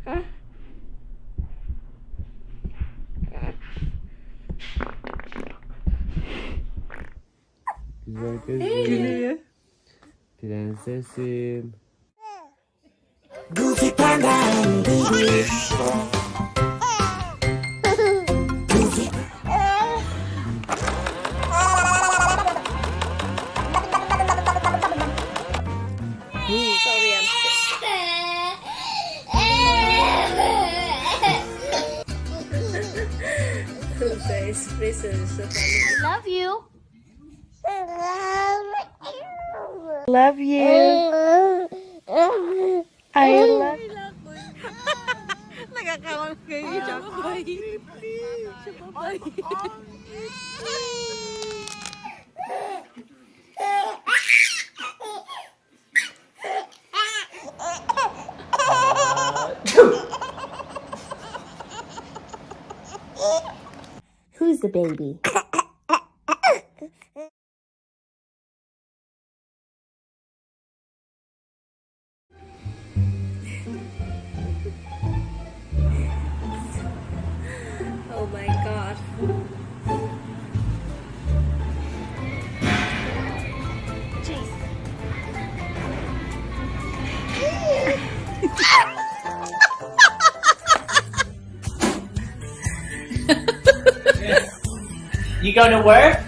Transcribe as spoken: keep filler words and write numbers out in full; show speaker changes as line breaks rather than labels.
Güzel kızım. Prensesim.
Goofy panda and baby. Goofy.
Sorry, I'm sick. Face faces so funny.
Love you.
Love you. I love you. Nagkakaroon kayo siya.
Who's the baby?
Oh my god.
Jeez.
You going to work?